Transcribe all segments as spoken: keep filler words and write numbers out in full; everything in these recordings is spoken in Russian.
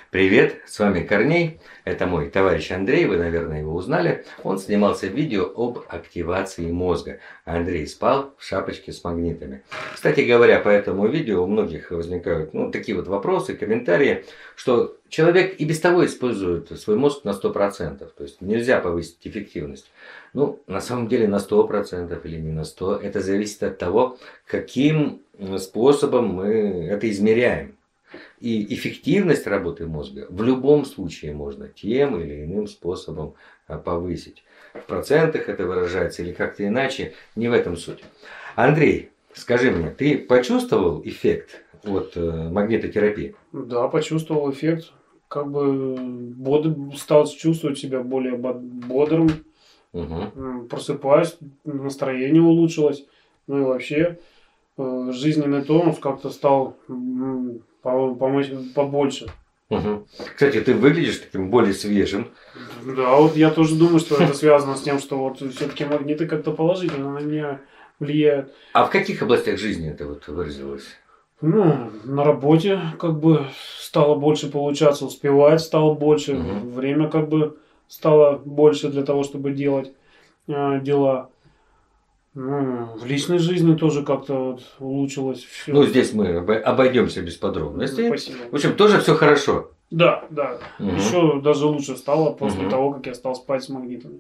Привет, с вами Корней. Это мой товарищ Андрей, вы, наверное, его узнали. Он снимался в видео об активации мозга. Андрей спал в шапочке с магнитами. Кстати говоря, по этому видео у многих возникают ну, такие вот вопросы, комментарии, что человек и без того использует свой мозг на сто процентов. То есть нельзя повысить эффективность. Ну, на самом деле на сто процентов или не на сто процентов. Это зависит от того, каким способом мы это измеряем. И эффективность работы мозга в любом случае можно тем или иным способом повысить. В процентах это выражается или как-то иначе, не в этом суть. Андрей, скажи мне, ты почувствовал эффект от магнитотерапии? Да, почувствовал эффект. Как бы бодр, стал чувствовать себя более бодрым. Угу. Просыпаюсь, настроение улучшилось. Ну и вообще жизненный тонус как-то стал побольше. Угу. Кстати, ты выглядишь таким более свежим. Да, вот я тоже думаю, что это связано с тем, что вот все-таки магниты как-то положительно на меня влияют. А в каких областях жизни это вот выразилось? Ну, на работе как бы стало больше получаться, успевать стало больше, угу. Время как бы стало больше для того, чтобы делать э, дела. Ну, в личной жизни тоже как-то вот улучшилось все. Ну, здесь мы обойдемся без подробностей. Спасибо. В общем, тоже все хорошо. Да, да. Угу. Еще даже лучше стало после угу. того, как я стал спать с магнитами.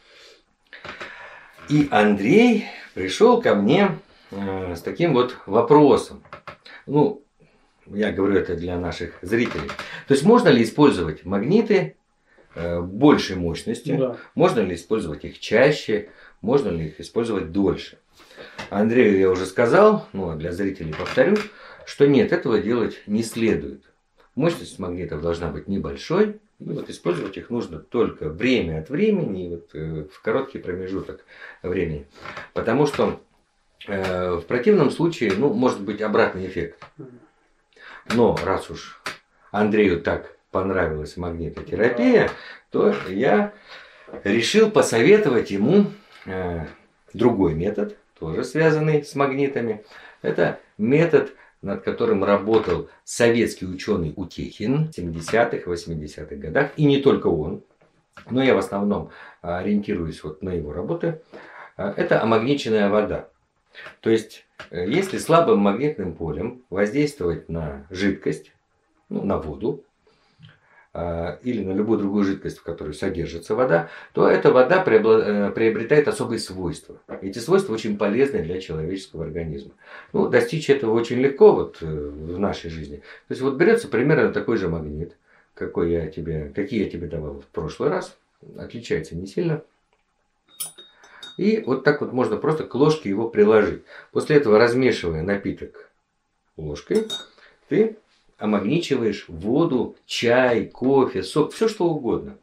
И Андрей пришел ко мне э, с таким вот вопросом. Ну, я говорю это для наших зрителей. То есть, можно ли использовать магниты э, большей мощности? Да. Можно ли использовать их чаще? Можно ли их использовать дольше? Андрею я уже сказал, ну а для зрителей повторю, что нет, этого делать не следует. Мощность магнитов должна быть небольшой, и вот использовать их нужно только время от времени, вот, э, в короткий промежуток времени. Потому что э, в противном случае ну, может быть обратный эффект. Но раз уж Андрею так понравилась магнитотерапия, то я решил посоветовать ему э, другой метод, тоже связанный с магнитами. Это метод, над которым работал советский ученый Утехин в семидесятых, восьмидесятых годах. И не только он, но я в основном ориентируюсь вот на его работы. Это амагниченная вода. То есть, если слабым магнитным полем воздействовать на жидкость, ну, на воду, или на любую другую жидкость, в которой содержится вода, то эта вода приобретает особые свойства. Эти свойства очень полезны для человеческого организма. Ну, достичь этого очень легко вот в нашей жизни. То есть вот берется примерно такой же магнит, какой я тебе, какие я тебе давал в прошлый раз. Отличается не сильно. И вот так вот можно просто к ложке его приложить. После этого, размешивая напиток ложкой, ты амагничиваешь воду, чай, кофе, сок, все что угодно.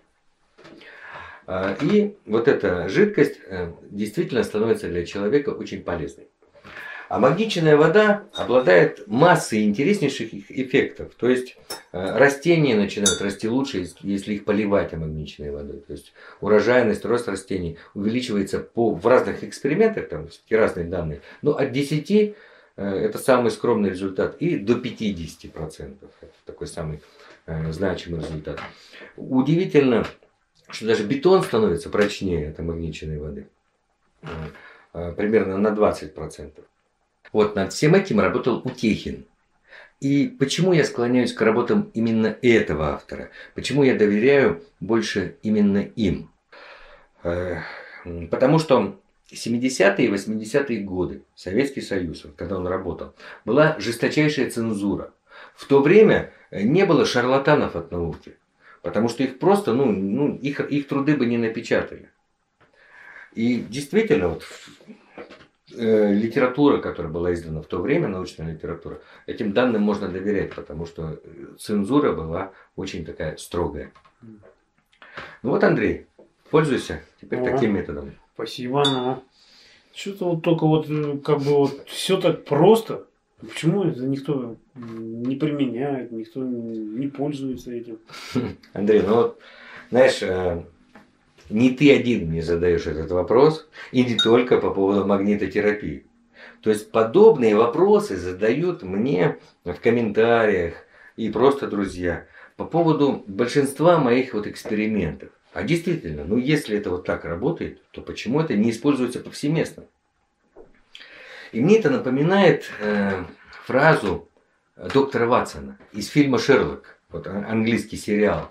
И вот эта жидкость действительно становится для человека очень полезной. Амагниченная вода обладает массой интереснейших эффектов. То есть растения начинают расти лучше, если их поливать амагниченной водой. То есть урожайность, рост растений увеличивается по, в разных экспериментах, там разные данные, но от десяти это самый скромный результат, и до пятидесяти процентов. Это такой самый э, значимый результат. Удивительно, что даже бетон становится прочнее от амагниченной воды. Э, э, примерно на двадцать процентов. Вот над всем этим работал Утехин. И почему я склоняюсь к работам именно этого автора? Почему я доверяю больше именно им? Э, потому что семидесятые и восьмидесятые годы, Советский Союз, когда он работал, была жесточайшая цензура. В то время не было шарлатанов от науки, потому что их просто, ну, ну их, их труды бы не напечатали. И действительно, вот, э, литература, которая была издана в то время, научная литература, этим данным можно доверять, потому что цензура была очень такая строгая. Ну вот, Андрей, пользуйся теперь О. таким методом. Спасибо, но что-то вот только вот как бы вот все так просто. Почему это никто не применяет, никто не пользуется этим? Андрей, ну вот, знаешь, не ты один мне задаешь этот вопрос, и не только по поводу магнитотерапии. То есть подобные вопросы задают мне в комментариях и просто друзья. По по поводу большинства моих вот экспериментов. А действительно, ну если это вот так работает, то почему это не используется повсеместно? И мне это напоминает э, фразу доктора Ватсона из фильма «Шерлок», вот английский сериал.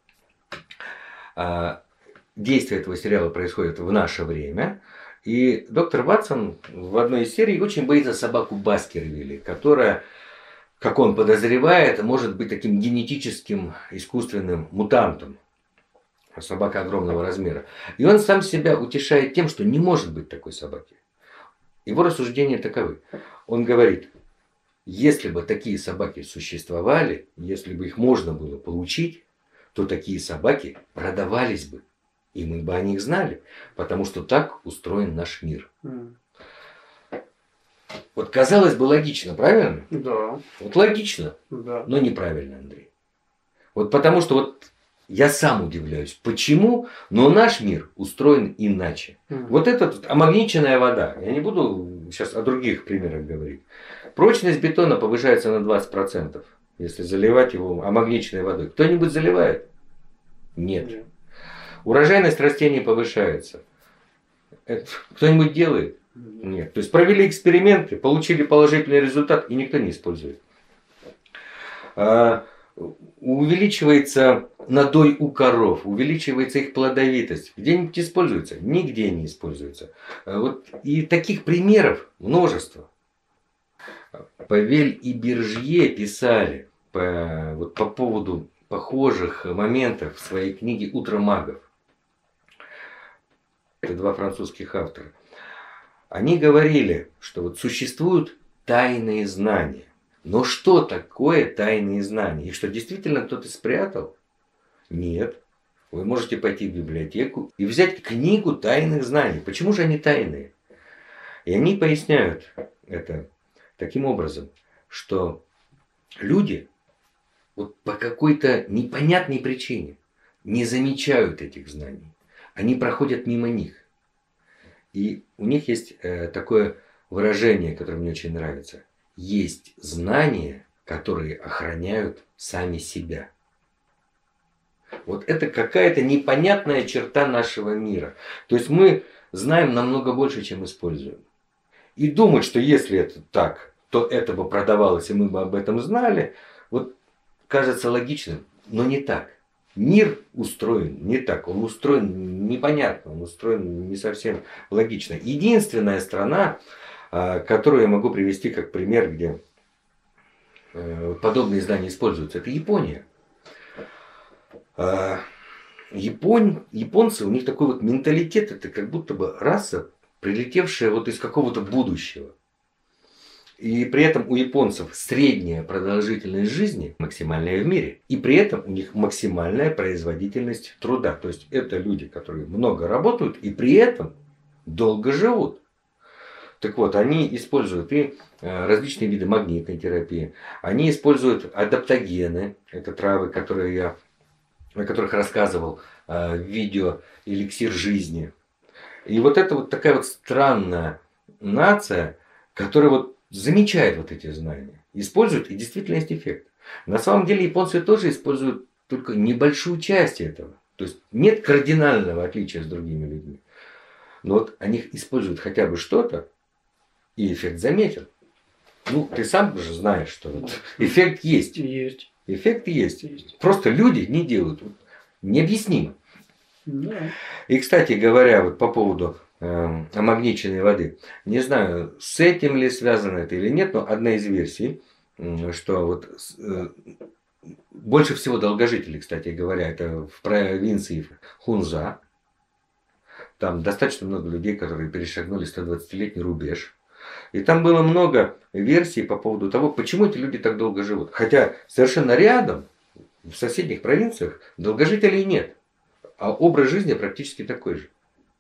А, действие этого сериала происходит в наше время. И доктор Ватсон в одной из серий очень боится собаку Баскервилли, которая, как он подозревает, может быть таким генетическим искусственным мутантом. Собака огромного размера. И он сам себя утешает тем, что не может быть такой собаки. Его рассуждения таковы. Он говорит, если бы такие собаки существовали, если бы их можно было получить, то такие собаки продавались бы. И мы бы о них знали, потому что так устроен наш мир. Mm. Вот казалось бы логично, правильно? Да. Вот логично, да. Но неправильно, Андрей. Вот потому что вот я сам удивляюсь, почему, но наш мир устроен иначе. Mm. Вот это аммагниченная вода. Я не буду сейчас о других примерах говорить. Прочность бетона повышается на двадцать процентов, если заливать его аммагниченной водой. Кто-нибудь заливает? Нет. Mm. Урожайность растений повышается. Это кто-нибудь делает? Нет. То есть провели эксперименты, получили положительный результат, и никто не использует. А, увеличивается надой у коров, увеличивается их плодовитость. Где-нибудь используется? Нигде не используется. А вот, и таких примеров множество. Павель и Бержье писали по, вот, по поводу похожих моментов в своей книге «Утро магов». Это два французских автора. Они говорили, что вот существуют тайные знания. Но что такое тайные знания? Их что, действительно кто-то спрятал? Нет. Вы можете пойти в библиотеку и взять книгу тайных знаний. Почему же они тайные? И они поясняют это таким образом, что люди вот по какой-то непонятной причине не замечают этих знаний. Они проходят мимо них. И у них есть э, такое выражение, которое мне очень нравится. Есть знания, которые охраняют сами себя. Вот это какая-то непонятная черта нашего мира. То есть мы знаем намного больше, чем используем. И думать, что если это так, то это бы продавалось, и мы бы об этом знали, вот кажется логичным, но не так. Мир устроен не так, он устроен непонятно, он устроен не совсем логично. Единственная страна, которую я могу привести как пример, где подобные знания используются, это Япония. Японь, японцы, у них такой вот менталитет, это как будто бы раса, прилетевшая вот из какого-то будущего. И при этом у японцев средняя продолжительность жизни максимальная в мире. И при этом у них максимальная производительность труда. То есть это люди, которые много работают и при этом долго живут. Так вот, они используют и различные виды магнитной терапии. Они используют адаптогены. Это травы, которые я, о которых рассказывал в видео «Эликсир жизни». И вот это вот такая вот странная нация, которая вот замечает вот эти знания, использует, и действительно есть эффект. На самом деле японцы тоже используют только небольшую часть этого. То есть нет кардинального отличия с другими людьми. Но вот они используют хотя бы что-то, и эффект заметен. Ну, ты сам же знаешь, что вот эффект есть. Есть. Эффект есть. есть. Просто люди не делают. Необъяснимо. Да. И, кстати говоря, вот по поводу аммагниченной воды. Не знаю, с этим ли связано это или нет, но одна из версий, что вот больше всего долгожителей, кстати говоря, это в провинции Хунза. Там достаточно много людей, которые перешагнули сто двадцатилетний рубеж. И там было много версий по поводу того, почему эти люди так долго живут. Хотя совершенно рядом, в соседних провинциях, долгожителей нет. А образ жизни практически такой же.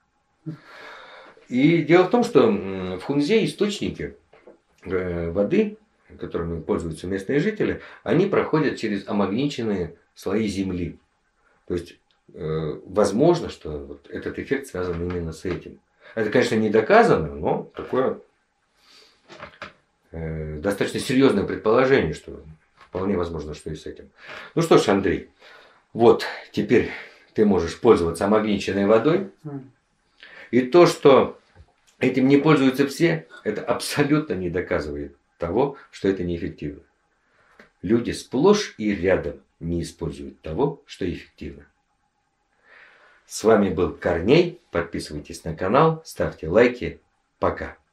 И дело в том, что в Хунзе источники воды, которыми пользуются местные жители, они проходят через аммагниченные слои земли. То есть возможно, что вот этот эффект связан именно с этим. Это, конечно, не доказано, но такое достаточно серьезное предположение, что вполне возможно, что и с этим. Ну что ж, Андрей, вот теперь ты можешь пользоваться омагниченной водой. И то, что этим не пользуются все, это абсолютно не доказывает того, что это неэффективно. Люди сплошь и рядом не используют того, что эффективно. С вами был Корней. Подписывайтесь на канал, ставьте лайки. Пока.